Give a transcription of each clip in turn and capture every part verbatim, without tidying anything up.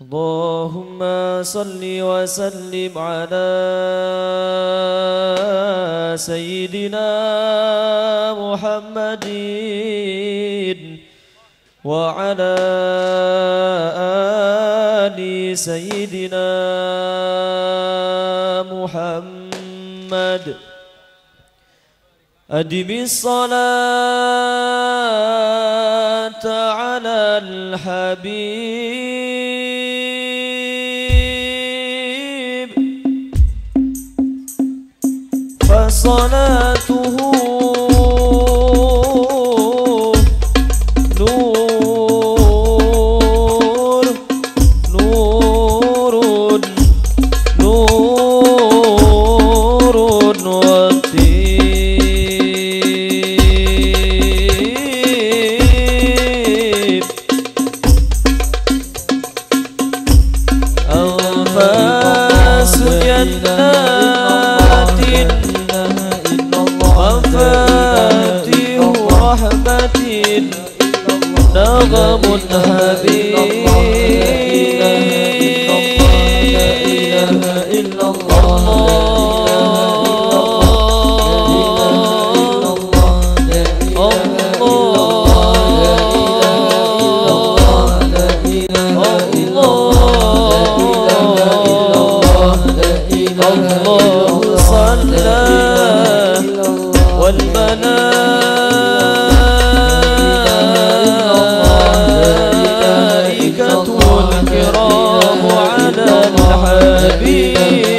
اللهم صل وسلم على سيدنا محمد وعلى آل سيدنا محمد أدم الصلاة على الحبيب فصلاته نور نور نور وطيب أنفاس جنات وفاتح رحمة نغم حبيب الله صلى والملائكة الكرام على الحبيب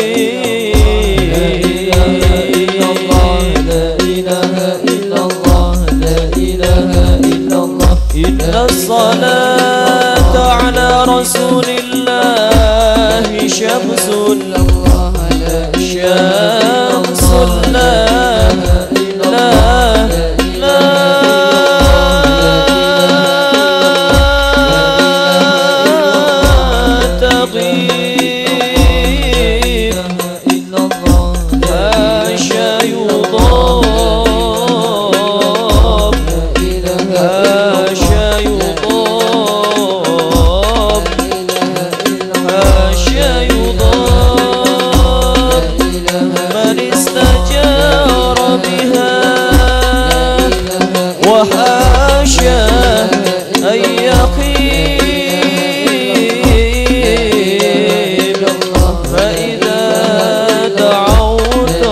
إن الصلاة على رسول الله شمس شمس لا لا لا تغيب حاشا يضام حاشا يضام حاشا يضام من استجار بها وحاشا أن يخيب فإذا دعوت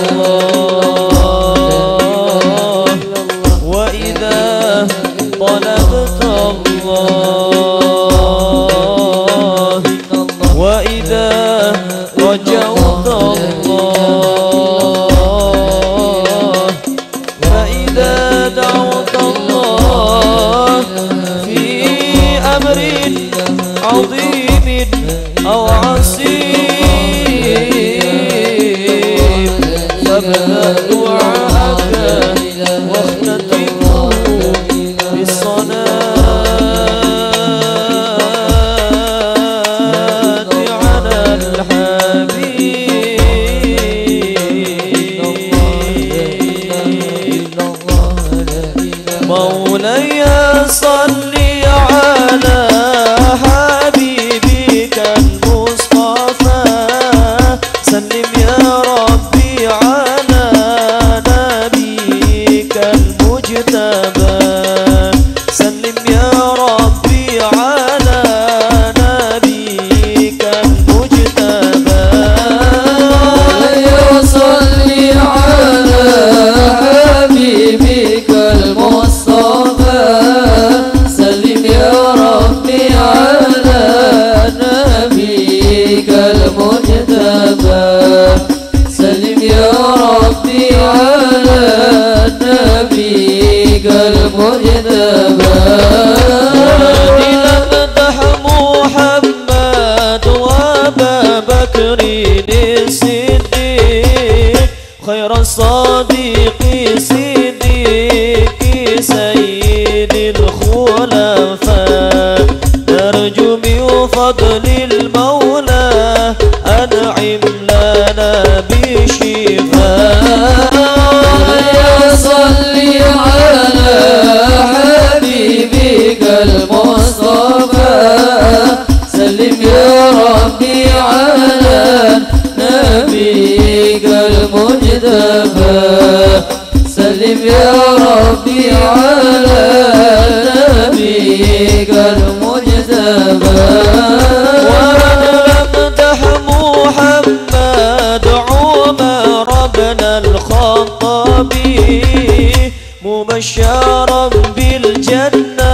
الله وإذا طلبت الله وإذا رجوت الله فإذا دعوت الله في أمر عظيم أو عسير فابدأ دعاءك واختتمه بالصلاة على الحبيب مولاي صل على حبيبك المصطفى سلم يا ربي على نبيك المجتبى سلم يا ربي على نبيك المجتبى مولاي صل على حبيبك المصطفى سلم يا ربي على نبيك المجتبى سلم يا ربي على نبيك المجتبى سلم يا ربي على نبيك المجتبى ونمدح محمد عمر بن الخطاب مبشرا بالجنة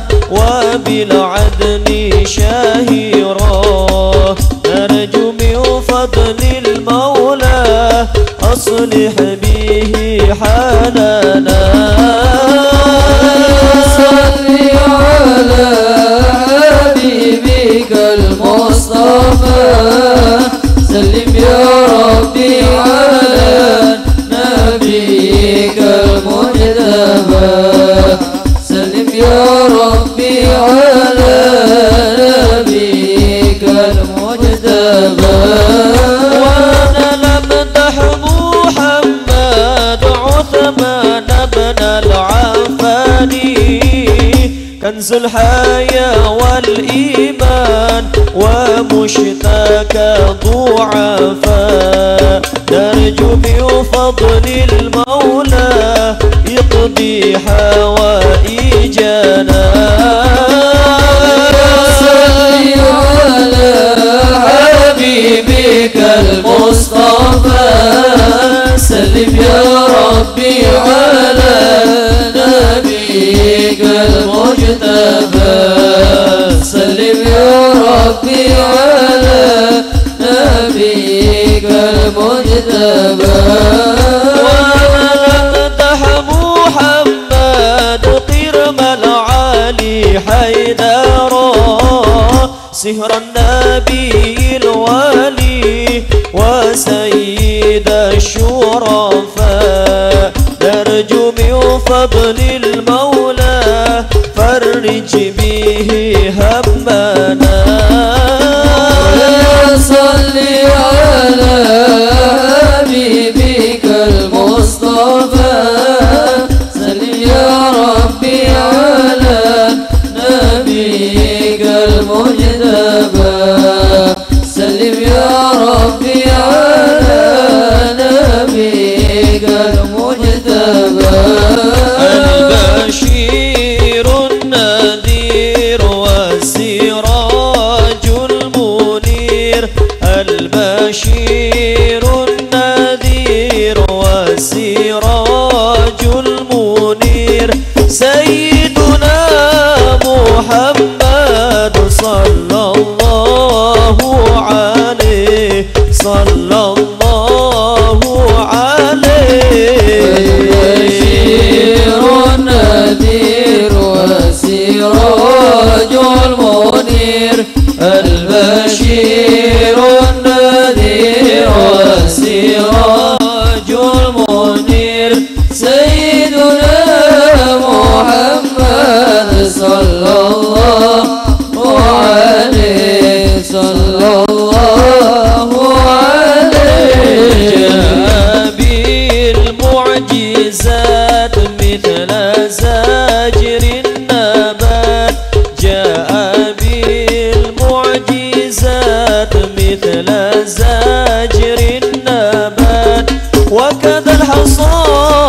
وبالعدن شاهرا نرجو من فضل المولى أصلح به حالنا صل على حبيبك المصطفى سلم يا ربي على نبيك المجتبى سلم يا ربي على نبيك المجتبى وانا لمدح محمد عثمان بن العفاني كنز الحياة والإيمان ومشتاق ضعفاء نرجو بفضل المولى يقضي حوائجنا صل على حبيبك المصطفى سلم يا ربي على نبيك المجتبى سلم يا ربي على نبيك المجتبى ونمدح محمد قرم العالي حيدرا سهر النبي الوالي وسيد الشرفاء نرجو من فضل المولى فرج به همنا صل على حبيبك المصطفى سلم يا ربي على نبيك المجتبى سلم يا ربي على نبيك المجتبى البشير النذير والسراج المنير البشير النذير والسراج المنير سيدنا محمد صلى الله عليه صلى الله عليه البشير النذير والسراج المنير البشير النذير والسراج المنير سيدنا محمد صلى الله عليه صلى الله عليه جاء بالمعجزات مثل زاجر النبات جاء بالمعجزات مثل زاجر النبات وكذا الحصى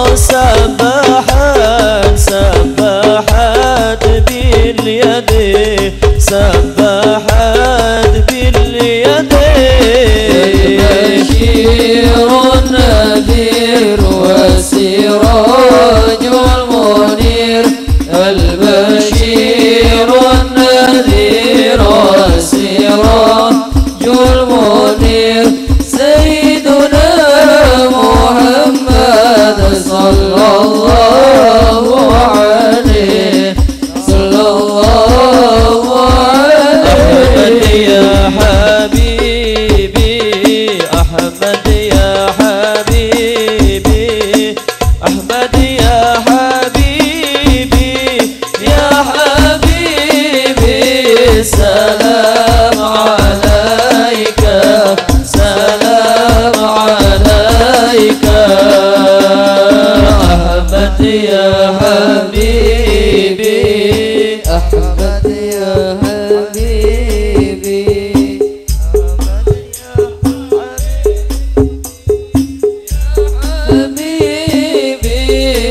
سبحات سبحات باليد سبحات باليد البشير النذير والسراج المنير البشير النذير والسراج المنير سيدنا محمد صلى الله عليه صلى الله أحمد عليه يا حبيبي أحمد يا حبيبي أحمد يا حبيبي يا حبيبي سلام عليك سلام عليك أحمد يا حبيبي أحمد يا حبيبي حبيبي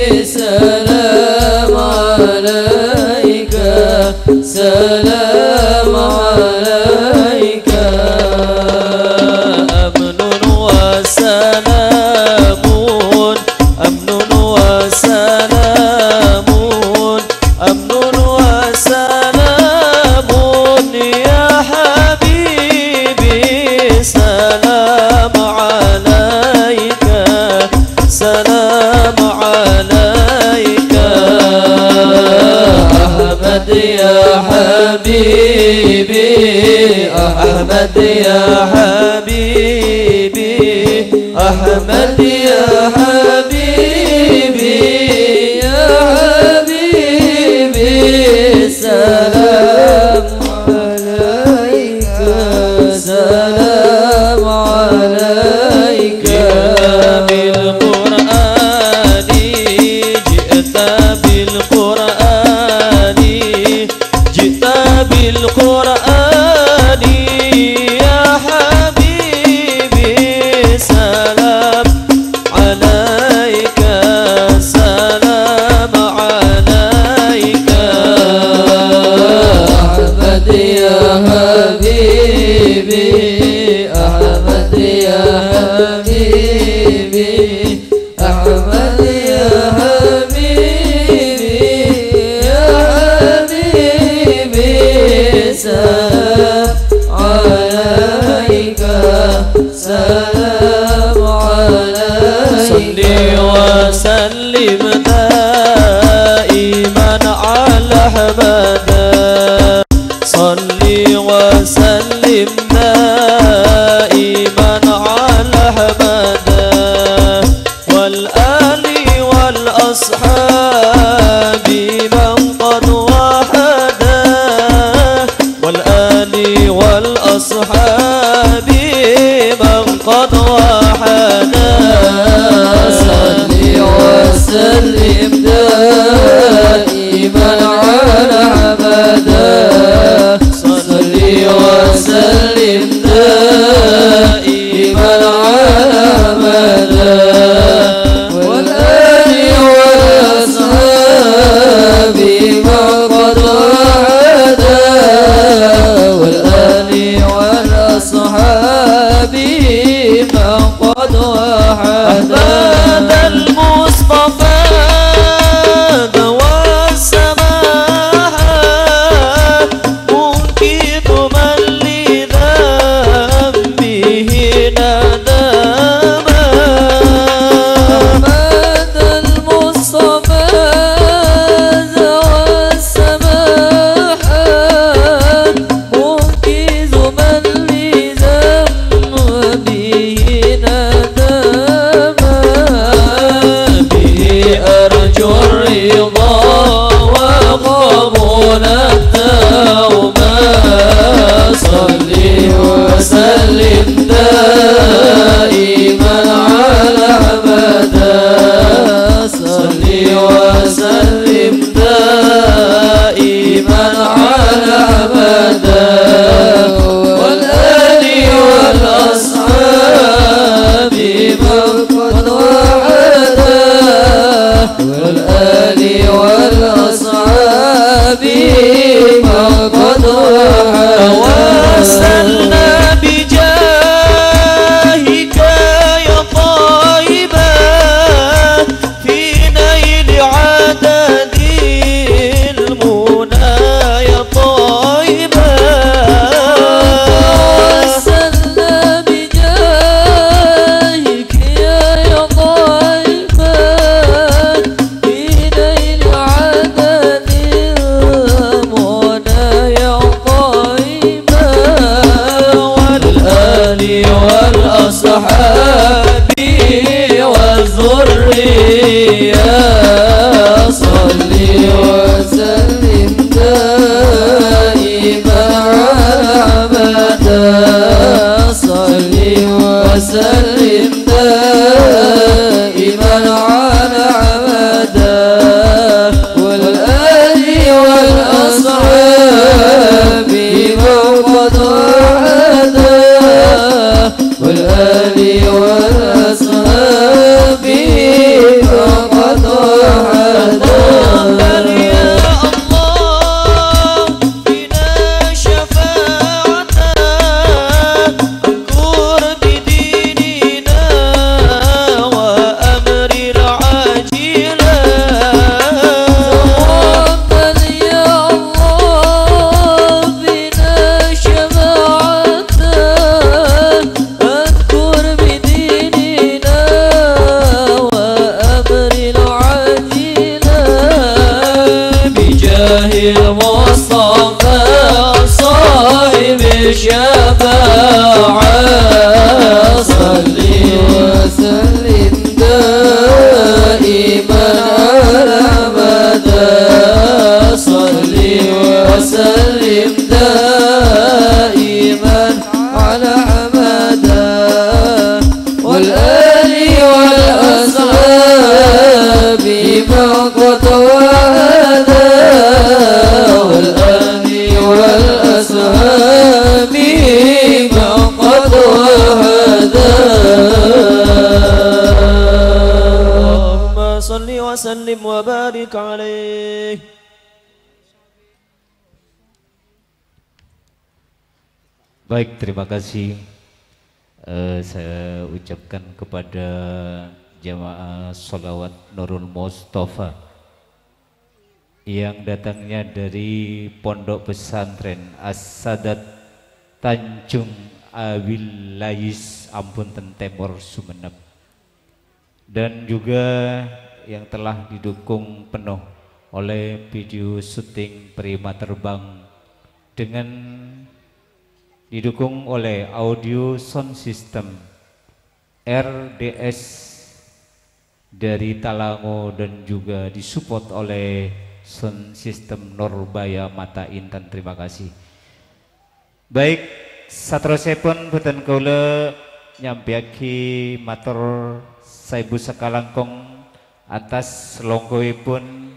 يا حبيبي أحمد يا حبيبي أحمد يا حبيبي يا حبيبي سلام عليك سلام عليك بالقرآن جئت بالقرآن جئت بالقرآن يا حبيبي سلام عليك سلام عليك أحمد يا حبيبي أحمد يا حبيبي أحمد يا حبيبي يا حبيبي سلام عليك سلام عليك صل وسلم دائما على أحمد صل وسلم دائما على أحمد والآل والأصحاب من قد وحدا والآل والأصحاب من قد وحدا صل وسلم دائما على أحمد صل وسلم دائما على أحمد والآل والأصحاب من قد وحدا والآل والأصحاب من قد وحدا أحمد المصطفى دوا السماحة منكب من لذنبه ندما أحمد المصطفى دوا السماحة منكب من لذنبه ندما به أرجو الرضا وقبول التوبة صل وسلم دائما على أحمد صل وسلم دائما على أحمد والآل والأصحاب من قد وحدا والآل والأصحاب من قد وحدا توسلنا بجاهك يا طيبا في نيل عدد المنى يا طيبا توسلنا بجاهك يا طيبا في نيل عدد المنى يا طيبا والآل والأصحاب والذرية صل وسلم دائما على أحمد صل وسلم دائما على أحمد والآل والأصحاب من قد وحدا والآل جاه المصطفى صاحب الشفاعة صل وسلم دائما على مدى صل وسلم دائما على مدى والآل والأصحاب من قد وهدى والآل والأصحاب من قد وهدى اللهم صل وسلم وبارك عليه. Baik, terima kasih. Uh, saya ucapkan kepada jamaah sholawat Nurul Mustafa yang datangnya dari Pondok Pesantren As-Sadat Tanjung Abil Lais Ampunten Temor Sumeneb, dan juga yang telah didukung penuh oleh video syuting Prima Terbang dengan didukung oleh audio sound system R D S dari Talango dan juga disupport oleh sound system Nurbaya Mata Intan. Terima kasih. Baik, satrosipun boten kula nyampiaki matur Saibu Sakalangkong atas longgoipun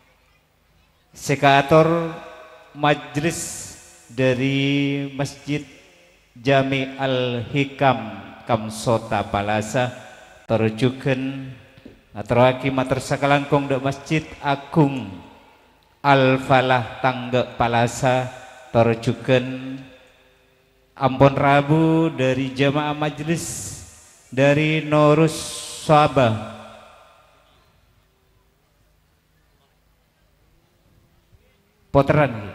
sekator majelis dari Masjid Jami Al-Hikam Kamsota Palasa terjuken aturaki matur sakalangkong dek Masjid Agung Al-Falah Tangge Palasa terjuken ampun Rabu dari jamaah majelis dari Norus Sabah Potran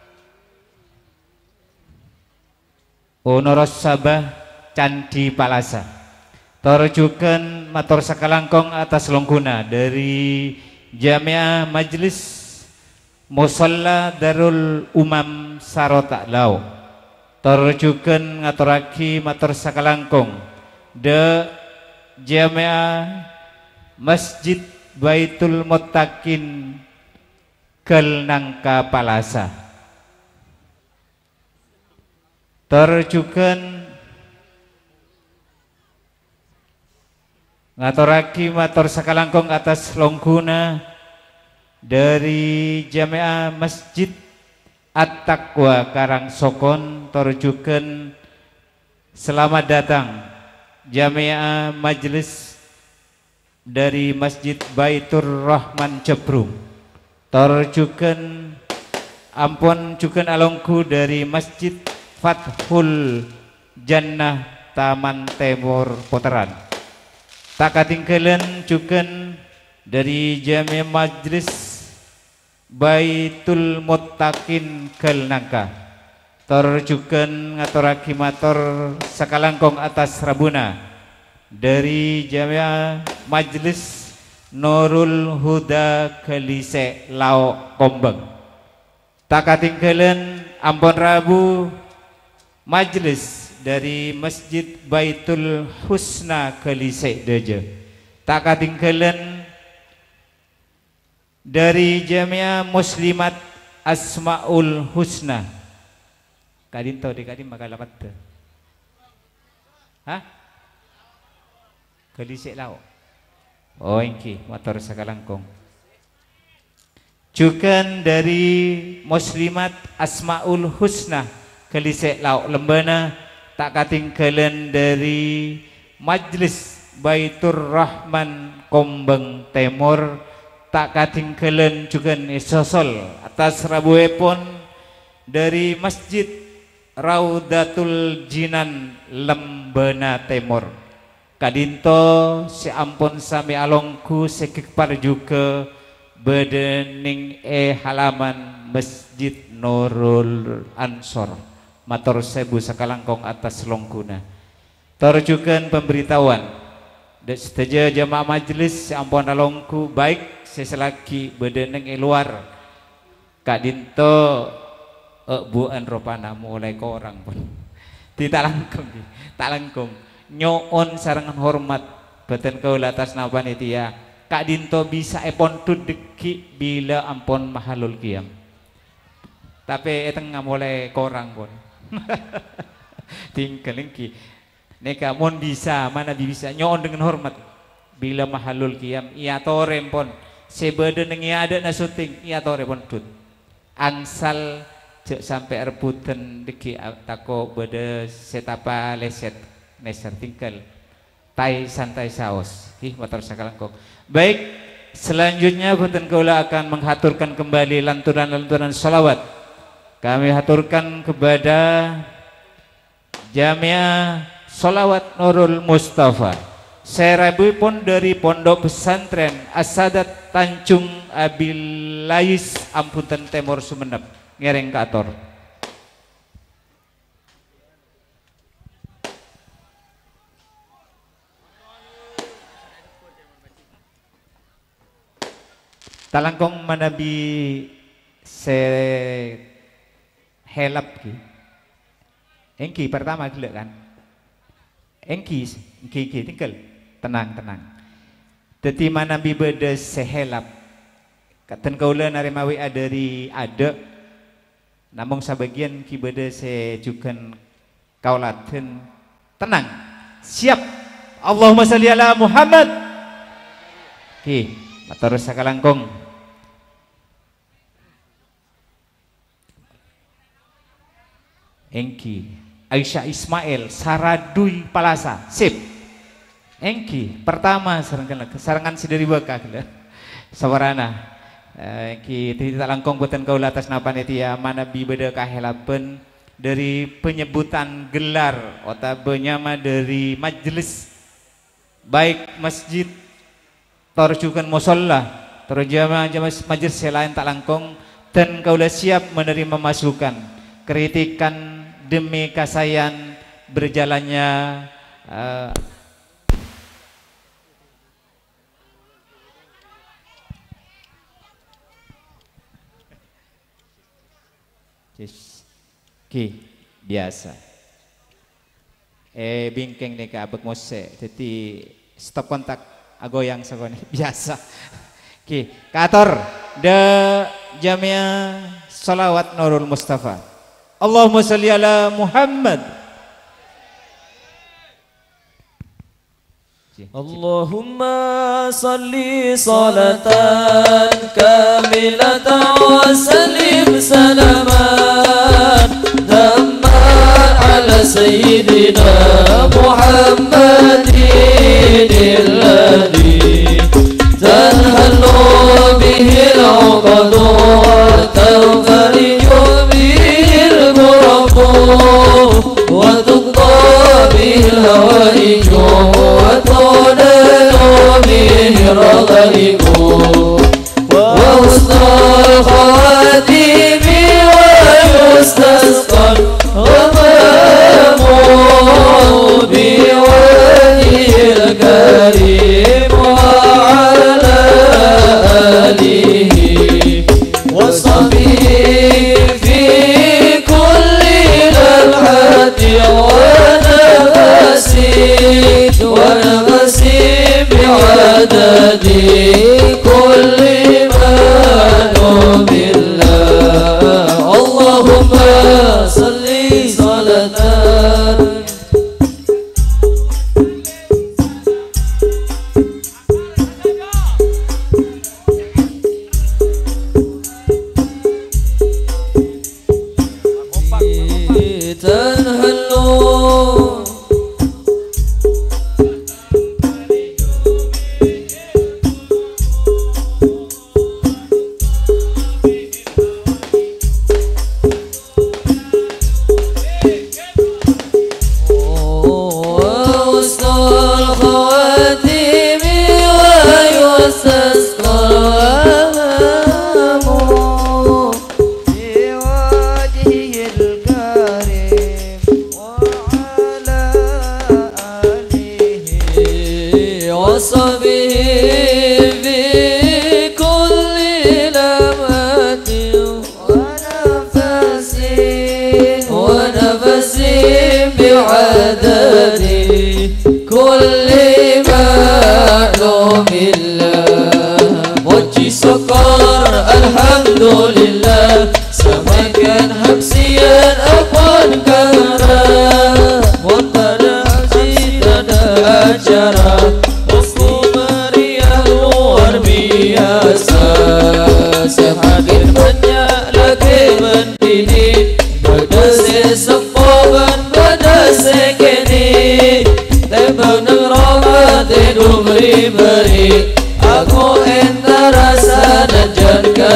Honoros Sabah Candi Palasa terjuken matur sakalangkong atas longkuna dari Jamiah Majlis Musalla Darul Umam Sarota Lau terjuken ngaturaki matur sakalangkong de Jamiah Masjid Baitul Muttaqin Kelnangka Palasa terjuken ngaturaki matur sakalangkong atas longkuna dari Jamiah Masjid At-Taqwa Karangsokon terjuken selamat datang Jamiah Majelis dari Masjid Baitur Rahman Cebrung terjuken ampun juken alongku dari Masjid Fathul Jannah Taman Temur Poteran tak katinggalan juken dari Jamiah Majlis Baitul Muttaqin Kelnangka terjuken ngaturaki matur sakalangkong atas rabuna dari Jamiah Majlis Nurul Huda Kelise Lau Kombeng tak katinggalan ampun Rabu Majelis dari Masjid Baitul Husna Kelise Deje tak katinggalan dari Jamiah Muslimat Asmaul Husna kadin tau di kadin makalamat te hah Kelise Lau oh ingki motor sakalangkong juga dari Muslimat Asmaul Husna Kelise Lau Lembana tak katinggalan dari Majlis Baitur Rahman Kombeng Temur tak katinggalan juga isosol atas rabuepon dari Masjid Raudatul Jinan Lembana Temur kadinto si ampun sami alongku sekipar juga bedening e halaman Masjid Nurul Ansor matur sebu sakalangkong atas longkuna terjukan pemberitahuan seteja jamaah majelis ampun alongku baik seselaki bedeneng e luar Kak Dinto uh, buan ropana mulai ke orang pun di tak langkung tak langkung nyoon sarangan hormat beten kaula atas nama panitia Kak Dinto bisa epon tudeki bila ampon mahalul kiam tapi eteng nggak mulai ke orang pun tinggal lingki neka mon bisa mana bisa nyoon dengan hormat bila mahalul kiam iya torem pon sebeda neng ada na syuting iya tore pon tut angsal cek sampai rebutan deki tako beda setapa leset neser tinggal tai santai saos ih motor sakalangkong baik selanjutnya punten kaula akan menghaturkan kembali lantunan-lantunan salawat kami haturkan kepada Jamiah Sholawat Nurul Mustafa Serabu pun dari Pondok Pesantren Asadat Tanjung Abilais Ampunten Temur Sumenep ngereng ke ator talangkong manabi se helap ki engki pertama gila kan engki engki engki tinggal tenang tenang teti manabi beda sehelap katen kaula narimawi adari ada namung sabagian ki beda sejukan kaulaten tenang siap Allahumma sholli ala Muhammad ki matur sakalangkong engki Aisyah Ismail Saradui Palasa sip engki pertama sarangan sarangan si dari bakal sawarana engki tidak langkong buatan kaula atas nama panitia mana bi beda kahelapen dari penyebutan gelar otabanya mah dari majelis baik masjid tarjukan musolla terjemah majelis selain tak langkong dan kaula siap menerima masukan kritikan demi kasayan berjalannya uh, ki biasa eh bingkeng nih ke abek mose jadi stop kontak agoyang sagoni biasa ki kator de Jamiah Sholawat Nurul Mustafa Allahumma sholli ala Muhammad Allahumma salli salatan kamilatan wa sallim salaman damman ala sayyidina Muhammadin alladhi tanhalu bihi al-uqadu wa tanfariju bihi al-ghurabu wa tuqda bihi al-hawaiju وحسن الخاتم ويستسقى الغمام بوجه الكريم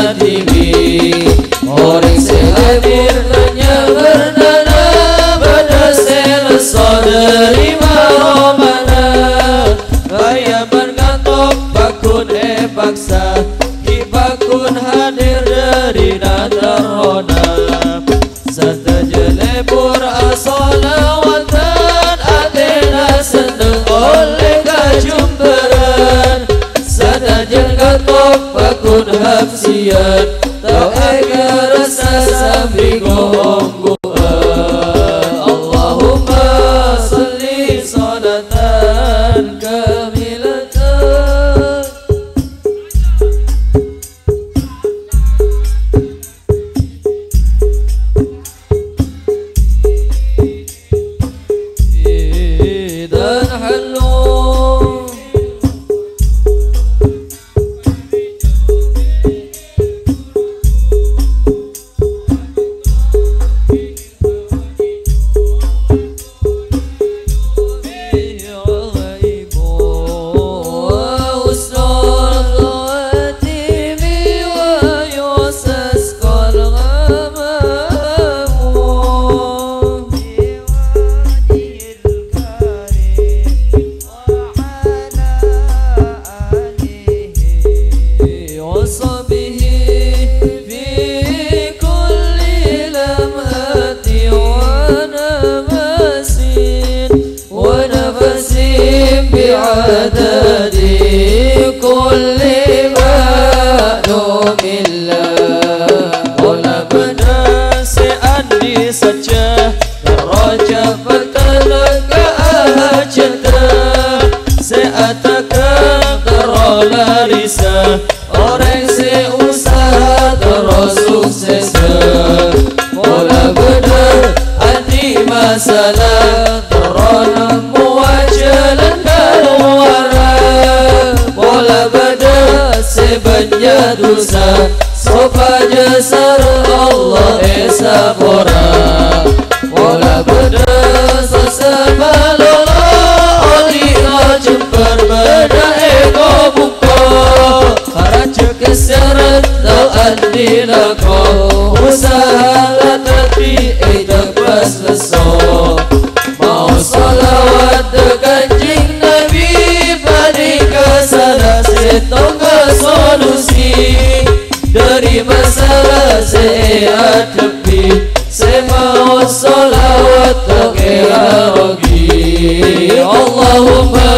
hatimu. Orang sehadir tanya bernana pada selesa derima romana. Gaya bergantok bakun e paksa ki bakun hadir dari natar rona. Serta jelebur asolawatan adena seneng oleh kajumberan. Serta jelgantok bakun hafsian tak agar rasa sambil gongguan. Allahumma salli salatan kamilatan. Dan halu orang seusaha terus sukses. Pola benar anti masalah terona muajalan keluara. Pola benar sebanyak dosa sopaja sar Allah esa pora. Pola benar sesama lola oli jemper beda ego buka. Raja keserat tau andina kau usaha lah tapi edak pas leso. Mau salawat kanjing Nabi panika salah setongga solusi dari masalah sehat tepi. Se mau salawat tak kira rugi. Allahumma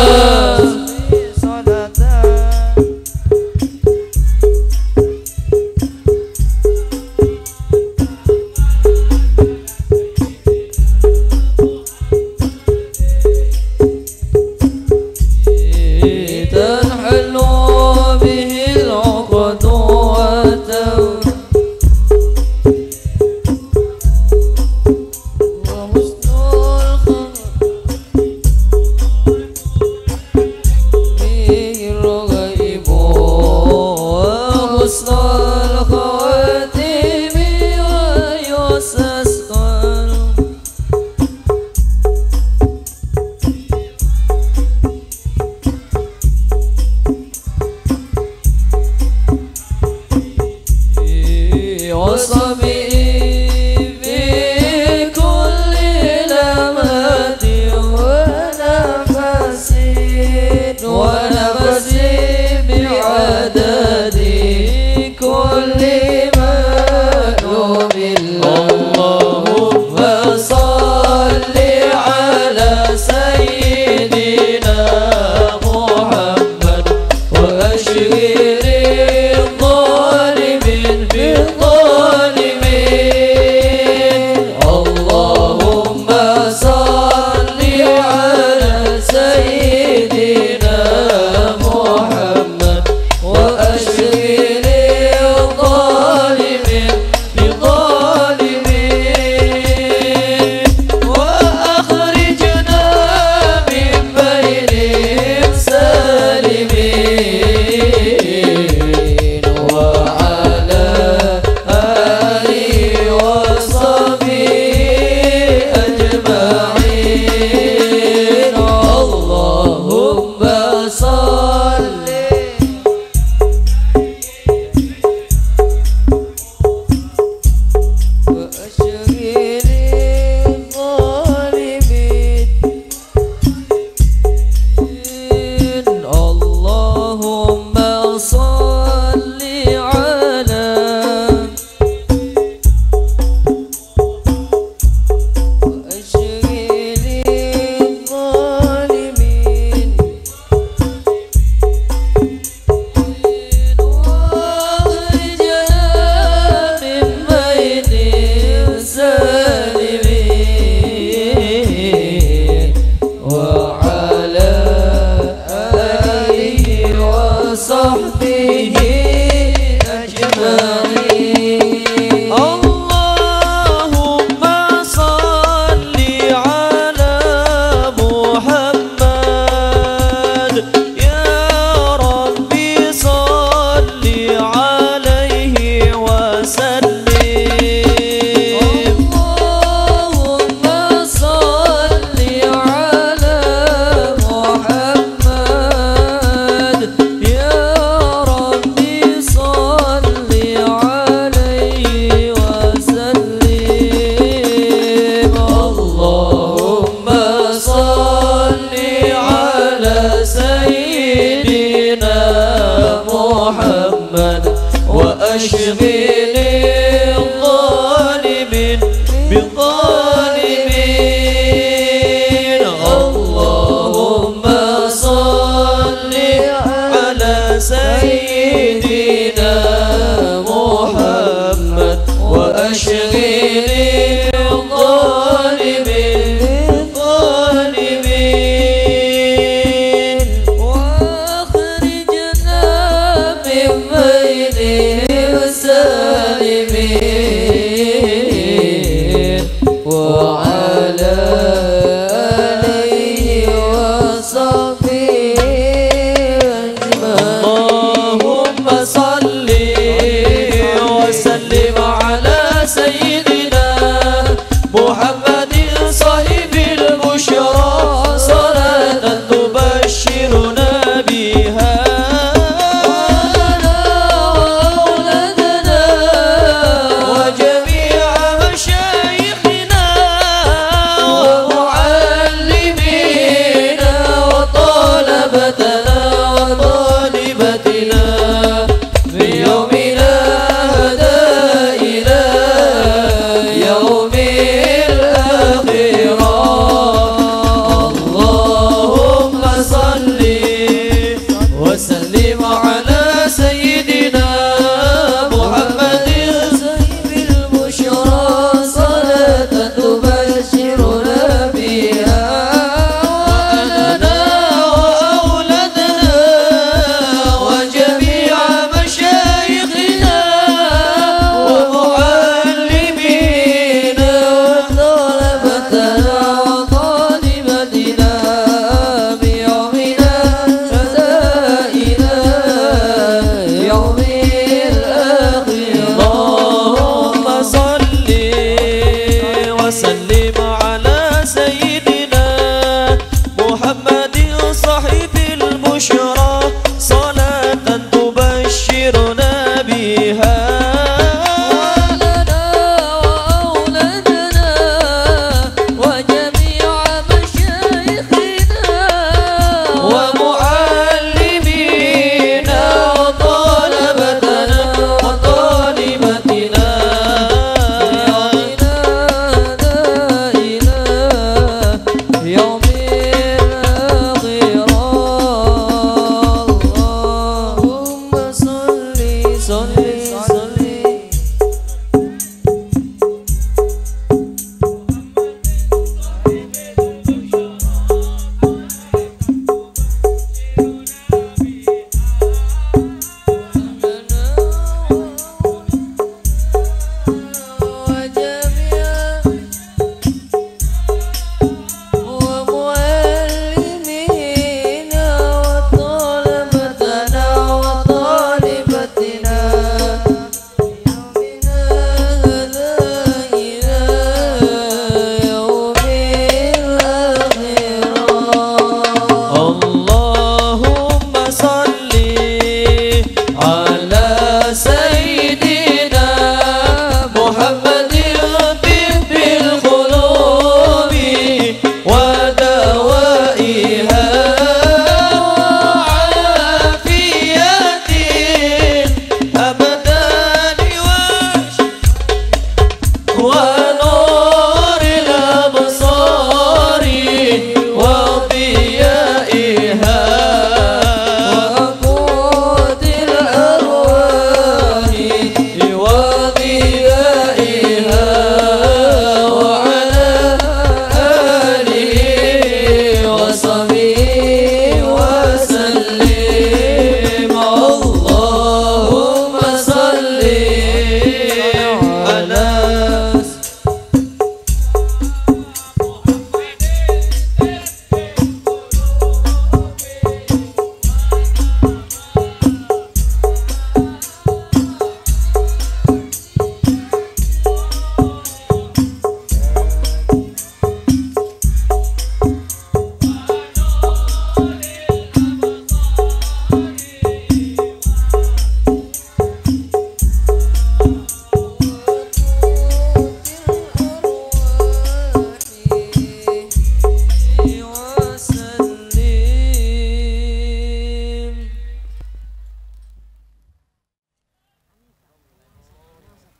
وسلم اللهم صل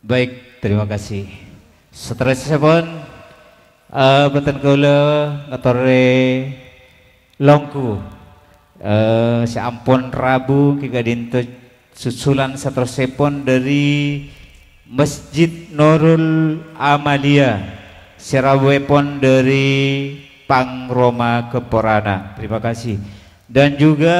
Baik, terima kasih. Seterusnya pun uh, beten kula ngatore longku uh, si ampun Rabu kika dinto susulan seterusnya dari Masjid Nurul Amalia Sirawepon dari Pang Roma Keporana. Terima kasih. Dan juga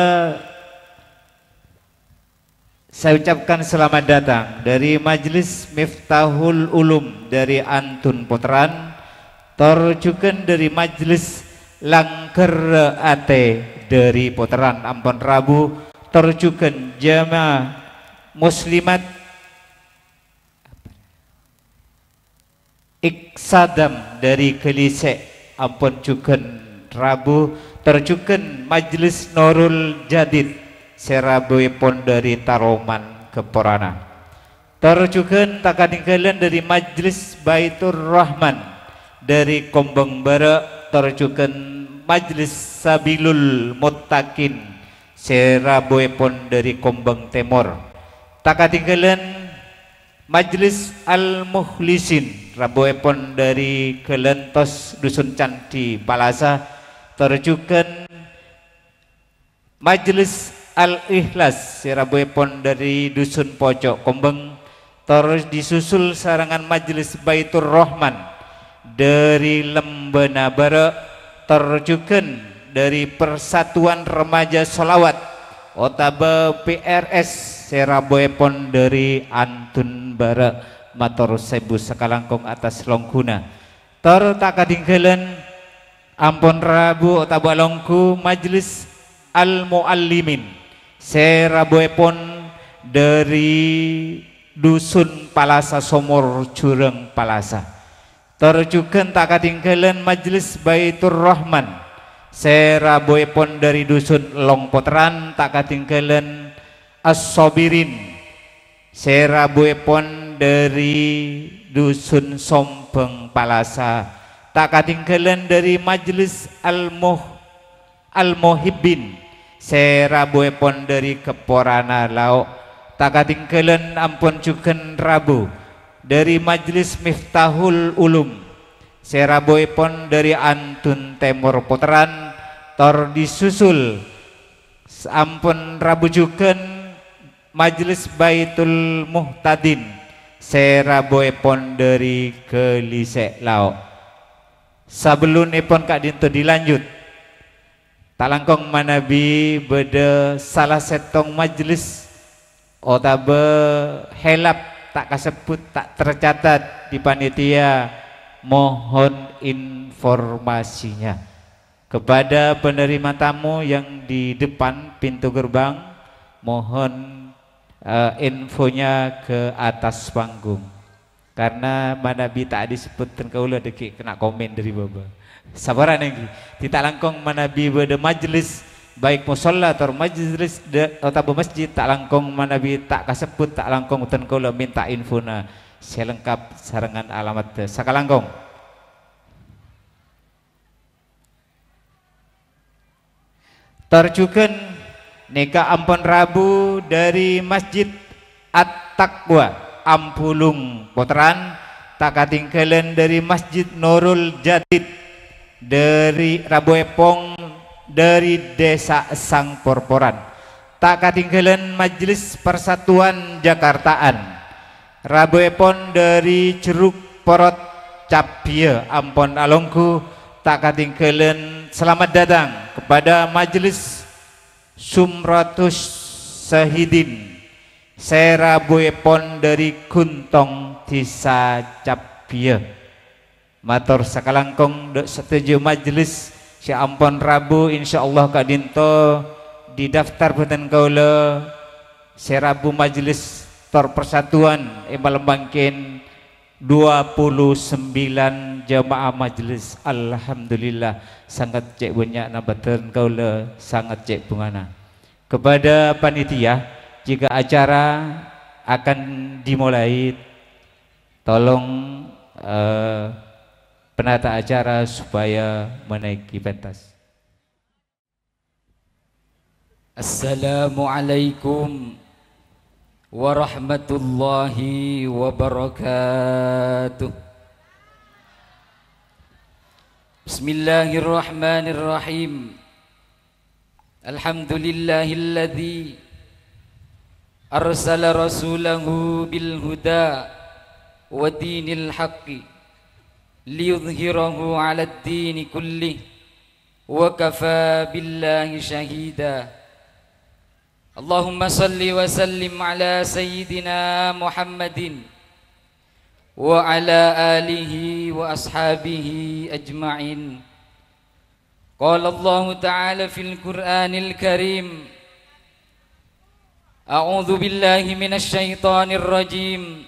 saya ucapkan selamat datang dari Majelis Miftahul Ulum dari Antun Potran, terjukan dari Majelis Langker Ate dari Potran Ampon Rabu, terjukan Jamaah Muslimat Iksadam dari Kelise Ampon Cuken Rabu, terjukan Majelis Nurul Jadid Serabuipon dari Taroman Keporana, terjukan tak kadingkalian dari Majelis Baitur Rahman dari Kombeng Bara, terjukan Majelis Sabilul Muttaqin Serabuipon dari Kombeng Timur, tak kadingkalian Majelis Al-Mukhlisin Rabuipon dari Kelentos Dusun Candi Palasa, terjukan Majelis Al-Ikhlas Sirabuipon dari Dusun Pojok Kombeng, terus disusul sarangan Majelis Baitur Rahman dari Lembena Bara, terjukan dari Persatuan Remaja Solawat Otaba P R S Sirabuipon dari Antun Bara, matur sebu sakalangkung atas longkuna. Ter tak kadingkelen ampun Rabu Otaba longku Majelis Al-Muallimin Serabuipon dari Dusun Palasa Somor Jureng Palasa, terjukan tak kadingkelen Majelis Baitur Rahman Serabuipon dari Dusun Longpotran, tak kadingkelen As-Sobirin Serabuipon dari Dusun Sombeng Palasa, tak kadingkelen dari Majelis Al-Muh Al-Muhibbin Serabuipon dari Keporana Lauk, tak kadingkelen ampun cuken Rabu dari Majelis Miftahul Ulum Serabuipon dari Antun Timur Potran, tor disusul ampun Rabu cuken Majelis Baitul Muhtadin Serabuipon dari Kelise Lauk. Sebelumipun kak dinto dilanjut tak langkong manabi beda salah setong majelis otabe helap tak kasebut tak tercatat di panitia, mohon informasinya kepada penerima tamu yang di depan pintu gerbang, mohon uh, infonya ke atas panggung karena manabi tak disebutkan kaulah deki kena komen dari baba. Sabaran lagi tidak langkong manabi beda majelis baik musalla atau majelis atau masjid tak langkong manabi tak kasebut tak langkong utan kau minta infona selengkap sarangan alamat sakalangkong. Terjukan nikah ampun Rabu dari Masjid At-Taqwa Ampulung Potran, tak katinggalan dari Masjid Nurul Jadid dari Rabuepong dari Desa Sang Porporan, tak katinggalan Majelis Persatuan Jakartaan Rabuepon dari Jeruk Porot Capie Ampon Alongku, tak katinggalan selamat datang kepada Majelis Sumratus Sahidin Serabuepon dari Kuntong Desa Capie. Matur sakalangkong dok setuju majelis si ampon Rabu insyaallah kak dinto di daftar beten kaula Serabu majelis tor persatuan embal bangkin dua puluh sembilan jamaah majelis. Alhamdulillah sangat cek banyak nabatan kaula, sangat cek bungana. Kepada panitia jika acara akan dimulai tolong uh, penata acara supaya menaiki pentas. Assalamualaikum warahmatullahi wabarakatuh. Bismillahirrahmanirrahim. Alhamdulillahilladzi arsala rasulahu bil huda wa dinil haqqi liyudhhirahu 'alad dini kullih wa kafa billahi shahida. Allahumma salli wa sallim ala sayyidina Muhammadin wa ala alihi wa ashabihi ajma'in. Qala Allah ta'ala fil Qur'anil Karim, a'udzu billahi minasy syaithanir rajim.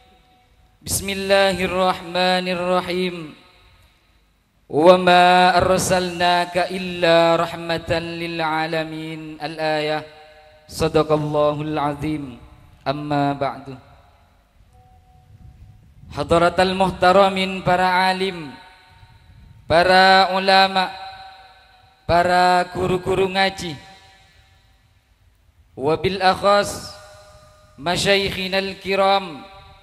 Bismillahirrahmanirrahim. Wa ma arsalnaka illa rahmatan lil alamin. Al-ayah. Sadaqallahul azim. Amma ba'du. Hadaratal muhtaramin, para alim, para ulama, para guru-guru ngaji, wabil akhas masyayikhinal kiram,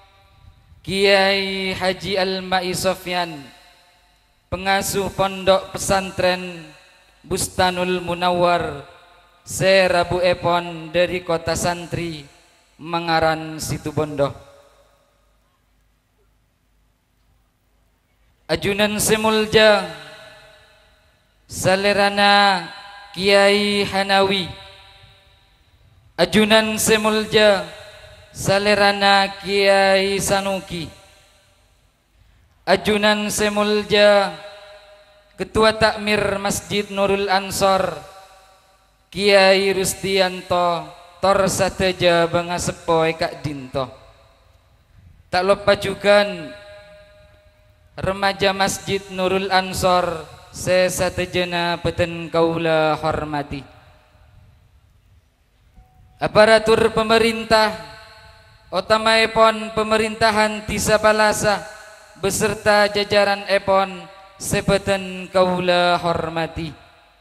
Kiai Haji Al-Ma'i Sofyan, pengasuh pondok pesantren Bustanul Munawwar Serabu Epon dari kota santri Mangaran Situbondo. Ajunan semulja salerana Kiai Hanawi, ajunan semulja salerana Kiai Sanuki, ajunan semulja Ketua Takmir Masjid Nurul Ansor Kiai Rustianto Tor Sateja Bangasepoi Kak Dinto. Tak lupa juga remaja Masjid Nurul Ansor sesatejana peten kaula hormati. Aparatur pemerintah utama epon pemerintahan Tisa Palasa beserta jajaran epon sebeten kaula hormati.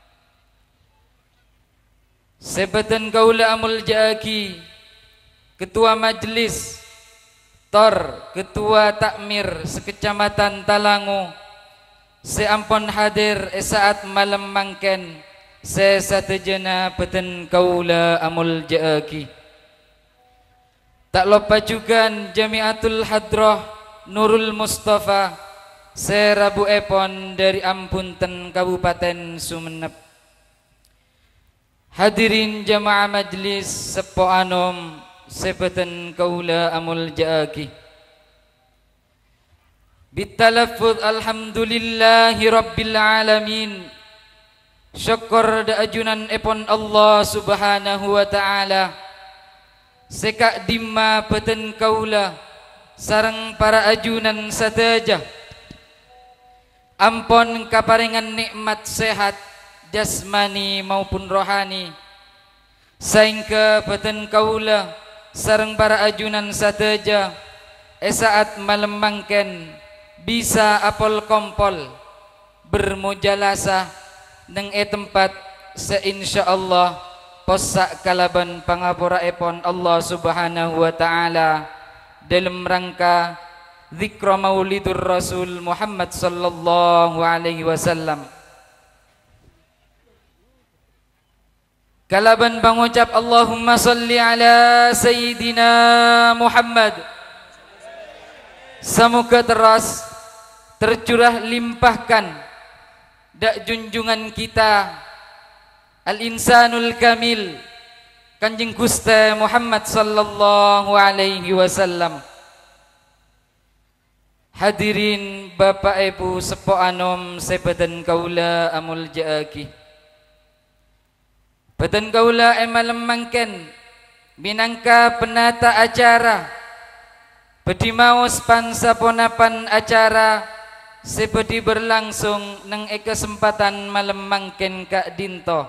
Sebeten kaula amul jaaki, Ketua Majelis Tor, Ketua Takmir sekecamatan Talangu, seampun hadir saat malam mangken sesatejana peten kaula amul jaaki. Tak lupa juga Jamiatul Hadrah Nurul Mustafa Serabu Epon dari Ampunten Kabupaten Sumenep. Hadirin jamaah majlis sepo anom sebeten kaula amul jaaki. Bitalaffuz alhamdulillahi rabbil alamin. Syukur da ajunan epon Allah subhanahu wa ta'ala. Sekak dimma peten kaula sareng para ajunan sateja. Ampon kaparingan nikmat sehat jasmani maupun rohani, saingke peten kaula sareng para ajunan sateja esaat malam mangken bisa apol kompol bermujalasah neng e tempat seinsyaallah posak kalaban pangapura epon Allah subhanahu wa ta'ala dalam rangka zikra maulidur Rasul Muhammad sallallahu alaihi wasallam. Kalaban pangucap Allahumma salli ala Sayyidina Muhammad. Semoga teras tercurah limpahkan dak junjungan kita Al-Insanul Kamil Kanjeng Gusti Muhammad sallallahu alaihi wasallam. Hadirin Bapak Ibu sepo anom sebeten kaula amul jaaki. Peten kaula emalam mangken minangka penata acara bedi maos pansaponapan acara seperti berlangsung neng e kesempatan malam mangken Kak Dinto.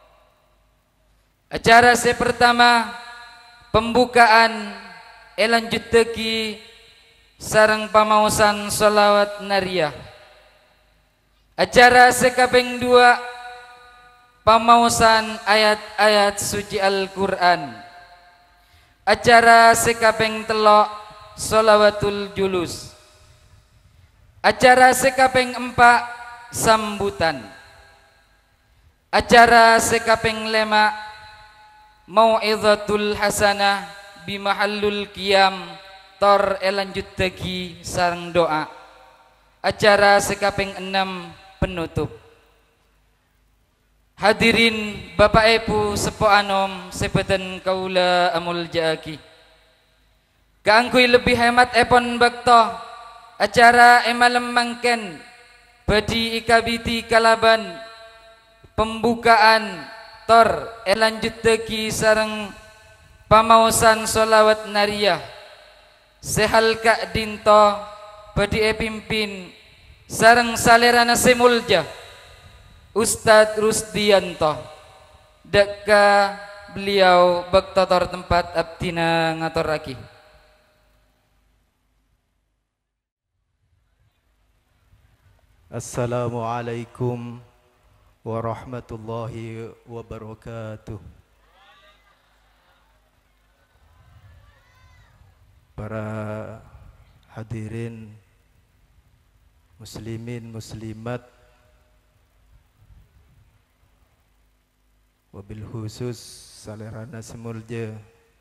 Acara se pertama pembukaan elanjut teki sareng pamausan sholawat nariyah. Acara sekaping dua pamausan ayat-ayat suci Al-Quran. Acara sekaping telok Sholawatul Julus. Acara sekaping empat sambutan. Acara sekaping lima Mau'izatul Hasanah bimahallul qiyam tor elanjut tagi sareng doa. Acara sekaping enam penutup. Hadirin Bapak Ibu sepo anom sebeten kaula amul jaaki. Kaangkuy lebih hemat epon bakto acara emalem mangken badi ikabiti kalaban pembukaan tor elanjut tegi sareng pamausan solawat nariyah sehal kak dinto badi epimpin sareng salerana semulja Ustadz Rusdianto deka beliau bektotor tempat abdina ngator lagi. Assalamualaikum warahmatullahi wabarakatuh. Para hadirin muslimin muslimat, wabil khusus salerana semulja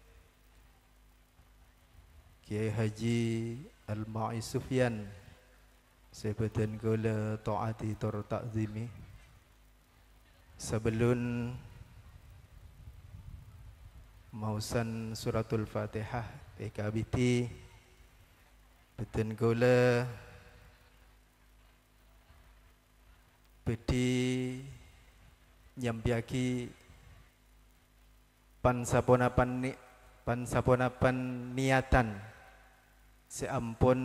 Kiai Haji Al-Ma'i Sufyan sebeten kula taati tor takzimi. Sebelum mausan suratul Fatihah P K B T beten kula bedi nyampiaki pansaponapan ni pansaponapan niatan seampun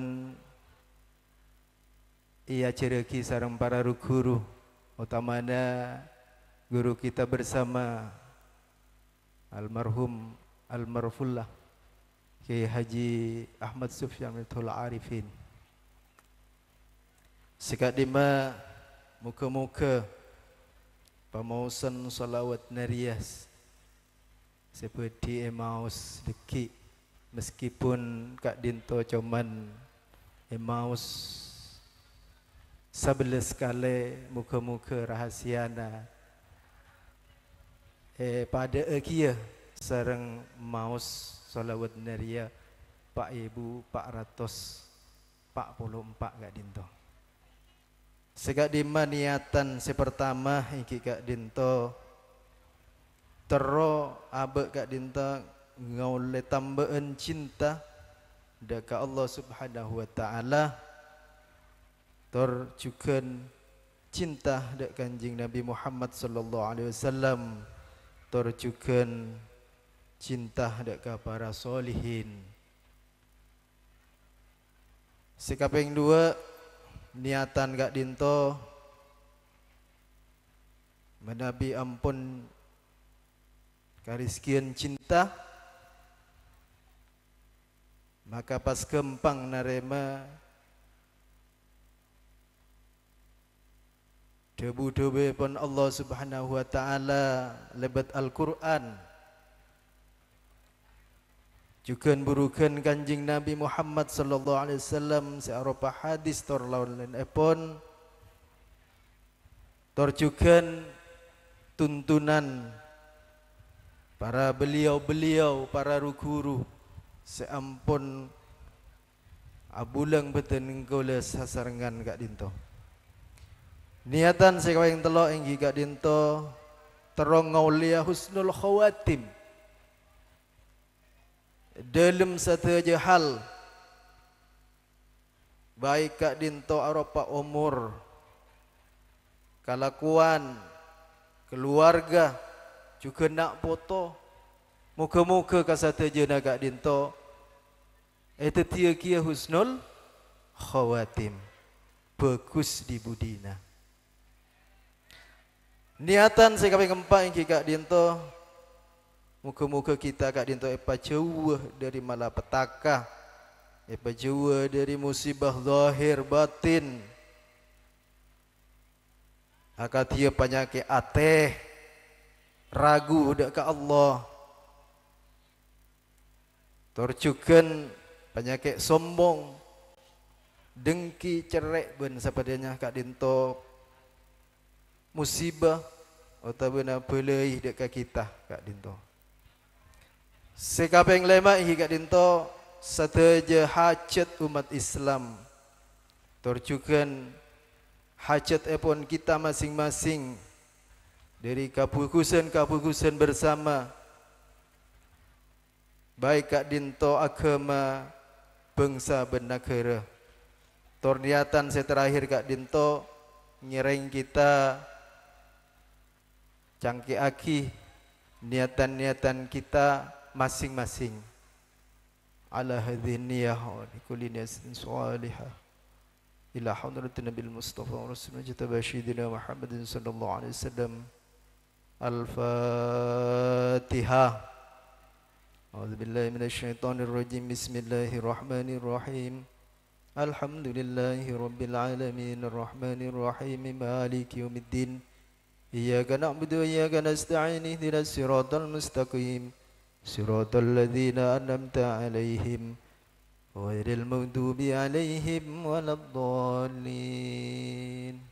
ia cereki sareng para guru utamana guru kita bersama almarhum almarfullah Kiai Haji Ahmad Sufyan Mitul Arifin. Sekadima muka-muka pamausan salawat nariyas seperti emaus deki meskipun Kak Dinto cuman emaus sebelas kali muka-muka rahasiana eh pada akia sareng maus salawat naria Pak Ibu Pak Ratus Pak Puluh Empat Kak Dinto. Segak dima niatan sepertama iki Kak Dinto tero abe Kak Dinto ngaule tambahan cinta deka Allah Subhanahu wa taala tor juga cinta dek kanjing Nabi Muhammad sallallahu alaihi wasallam tor juga cinta dek ka para solihin. Sekaping dua niatan Kak Dinto menabi ampun kariskian cinta maka pas kempang narema debu-debu pun Allah Subhanahu wa taala lebat Al-Qur'an juga burukan kanjing Nabi Muhammad sallallahu alaihi wasallam searupa hadis tor lawan epon tor juga tuntunan para beliau-beliau para guru seampun abulang beten kula sasarengan Kak Dinto. Niatan sekawing telok inggi Kak Dinto terong ngaulia husnul khawatim dalam satu aja hal baik Kak Dinto arupa umur kelakuan keluarga juga nak foto muka-muka kasata jena Kak Dinto itu tia kia husnul khawatim bagus di budina. Niatan sekali keempat yang Kak Dinto muka-muka kita Kak Dinto epa jauh dari malapetaka epa jauh dari musibah zahir batin akad dia penyakit ateh ragu dak ke Allah Torjukan penyakit sombong, dengki, cerek ben sapadanya kak dinto musibah atau bena belai dekat kita kak dinto. Sekapeng lema hi kak dinto sateja hajat umat Islam. Torjukan hajat epon kita masing-masing dari kapukusan-kapukusan bersama. Baik kak dinto agama bangsa bernegara. Torniatan saya terakhir kak dinto nyereng kita cangki aki niatan-niatan kita masing-masing. Ala hadhihi niyah wa likulli niyatin salihah. Ila hadratin Nabil Mustafa wa Rasulullah Jitabashidina Muhammadin sallallahu alaihi wasallam. Al-Fatihah. أعوذ بالله من الشيطان الرجيم بسم الله الرحمن الرحيم الحمد لله رب العالمين الرحمن الرحيم مالك يوم الدين إياك نعبد وإياك نستعين اهدنا الصراط المستقيم صراط الذين أنعمت عليهم غير المغضوب عليهم ولا الضالين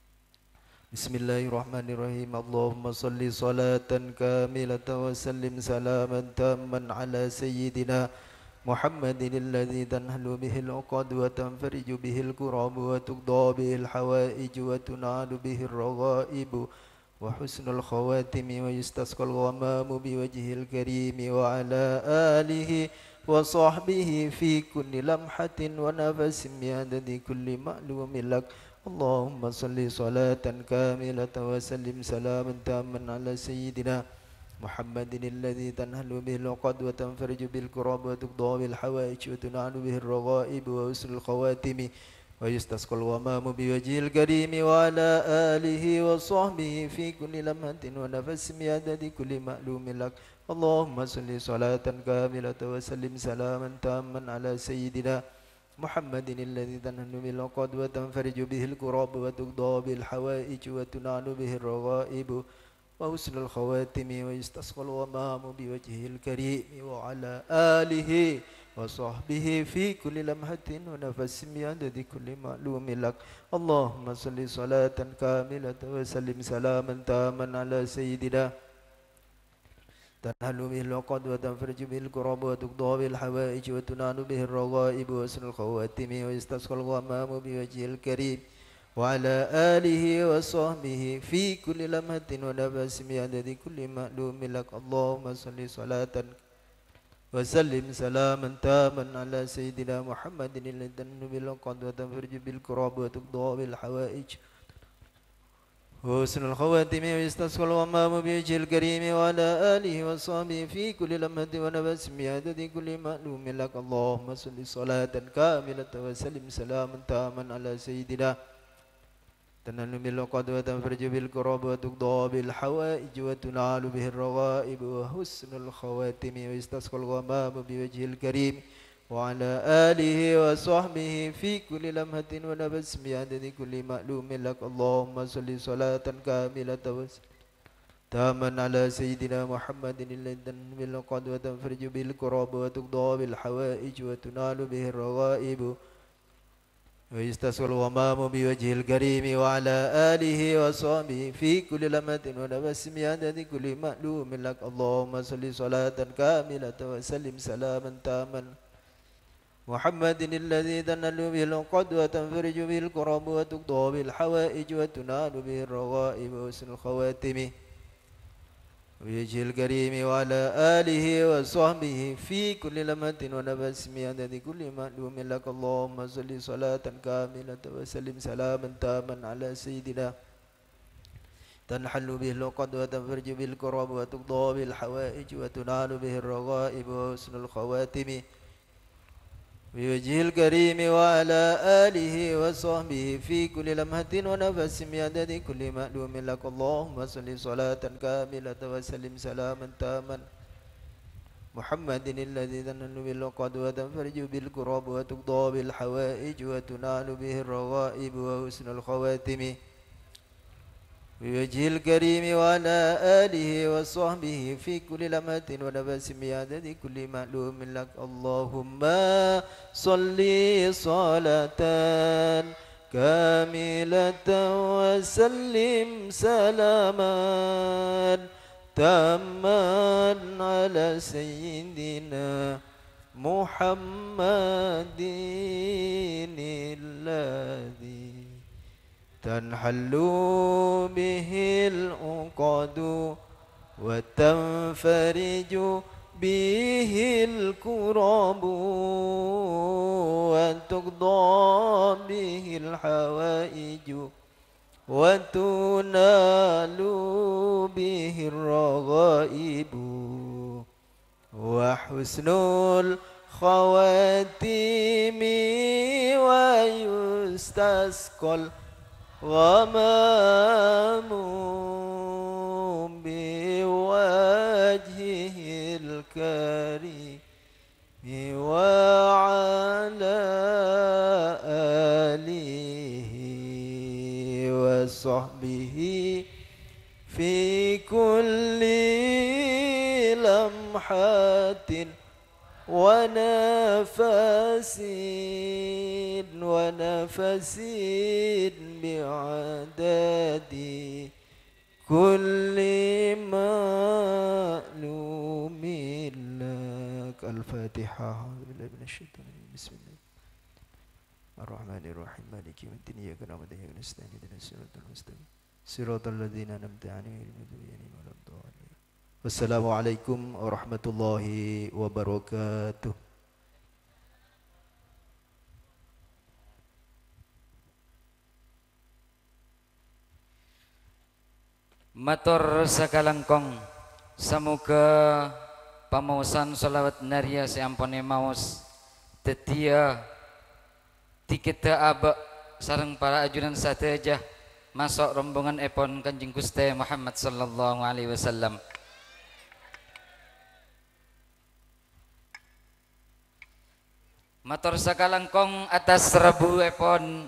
بسم الله الرحمن الرحيم اللهم صل صلاة كاملة وسلم سلاما تاما على سيدنا محمد الذي تنحل به العقد وتنفرج به الكرب وتقضى به الحوائج وتنال به الرغائب وحسن الخواتم ويستسقى الغمام بوجهه الكريم وعلى آله وصحبه في كل لمحة ونفس بعدد كل معلوم لك اللهم صل صلاة كاملة وسلم سلاما تاما على سيدنا محمد الذي تنهل به العقد وتنفرج بالكرب وتقضى بالحوائج وتنال به الرغائب وحسن الخواتم ويستسقى الغمام بوجه الكريم وعلى آله وصحبه في كل لمحة ونفس بعدد كل معلوم لك اللهم صل صلاة كاملة وسلم سلاما تاما على سيدنا محمد الذي تنهل به العقد وتنفرج به الكرب وتقضى بالحوائج وتنال به الرغائب وحسن الخواتم ويستسقى الغمام بوجهه الكريم وعلى آله وصحبه في كل لمحة ونفس بعدد كل معلوم لك اللهم صل صلاة كاملة وسلم سلاما تاما على سيدنا تنحل به العقد وتنفرج به الكرب وتقضى به الحوائج وتنال به الرغائب وحسن الخواتم ويستسقى الغمام بوجهه الكريم وعلى آله وصحبه في كل لمحة ونفس بعدد كل معلوم لك اللهم صل صلاة وسلم سلاما تاما على سيدنا محمد الذي تنحل به العقد وتنفرج به الكرب وتقضى به الحوائج وحسن الخواتم ويستسقى الغمام بوجهه الكريم وعلى آله وصحبه في كل لمحة ونفس بعدد كل معلوم لك اللهم صل صلاة كاملة وسلم سلاما تاما على سيدنا تنال بالعقد وتنفرج بالكرب وتقضى بالحوائج وتنال به الرغائب وحسن الخواتم ويستسقى الغمام بوجهه الكريم وعلى آله وصحبه في كل لمحة ونفس بعدد كل معلوم لك اللهم صل صلاة كاملة تاما على سيدنا محمد الذي تنحل به العقد وتنفرج به الكرب وتقضى بالحوائج وتنال به الرغائب ويستسقى الغمام بوجهه الكريم وعلى آله وصحبه في كل لمحة ونفس بعدد كل معلوم لك اللهم صل صلاة كاملة وسلم سلاما تاما محمد الذي تنال به العقد وتنفرج به الكرب وتقضى بالحوائج وتنال به الرغائب وحسن الخواتم بوجهه الكريم وعلى آله وصحبه في كل لمحة ونفس بعدد كل معلوم لك اللهم صل صلاة كاملة وسلم سلاما تاما على سيدنا تنحل به العقد وتنفرج به الكرب وتقضى بالحوائج وتنال به الرغائب وحسن الخواتم بوجهه الكريم وعلى آله وصحبه في كل لمحة ونفس بعدد كل معلوم لك اللهم صل صلاة كاملة وسلم سلاما تاما محمد الذي تنحل به العقد وتنفرج به الكرب وتقضى بالحوائج وتنال به الرغائب وحسن الخواتم بوجه الكريم وعلى آله وصحبه في كل لمحة ونفس بعدد كل معلوم لك اللهم صل صلاة كاملة وسلم سلاما تاما على سيدنا محمد الذي تنحل به العقد وتنفرج به الكرب وتقضى به الحوائج وتنال به الرغائب وحسن الخواتيم ويستسقى الغمام بوجهه الكريم وعلى آله وصحبه في كل لمحة ونفس ونفس بعدد كل معلوم لك. الفاتحة. أعوذ بالله من الشيطان الرجيم. بسم الله الرحمن الرحيم مالك يوم الدين إياك نعبد وإياك نستعين اهدنا الصراط المستقيم صراط الذين أنعمت عليهم غير المغضوب عليهم ولا الضالين. Wassalamualaikum warahmatullahi wabarakatuh. Matur sakalangkong samoga pamausan salawat naria seampone maos tetia tiketa aba sareng para ajunan sateja masuk rombongan epon Kanjeng Gusti Muhammad sallallahu alaihi wasallam. Matur sakalangkong atas rebu epon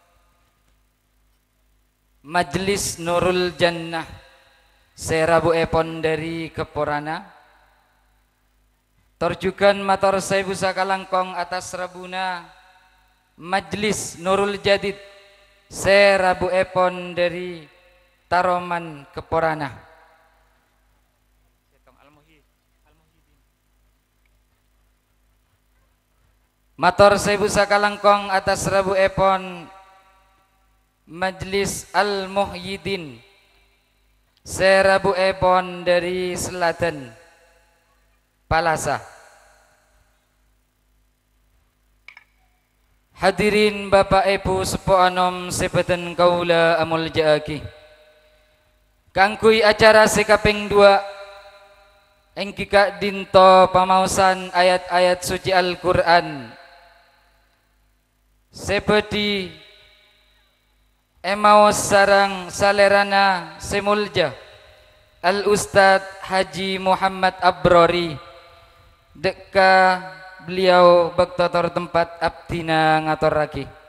Majlis Nurul Jannah serabu epon dari Keporana. Torjukan matur sewu sakalangkong atas rebuna Majlis Nurul Jadid serabu epon dari Taroman Keporana. Matur sewu sakalangkong atas rebu epon Majlis Al-Muhyiddin serabu epon dari Selatan Palasa. Hadirin Bapak Ibu sepo anom sebeten kaula amul jaaki. Kangkui acara sekaping dua engkika dinto pamausan ayat-ayat suci Al-Quran seperti emaos sarang salerana semulja Al Ustad Haji Muhammad Abrori deka beliau bektotor tempat abdina ngator lagi.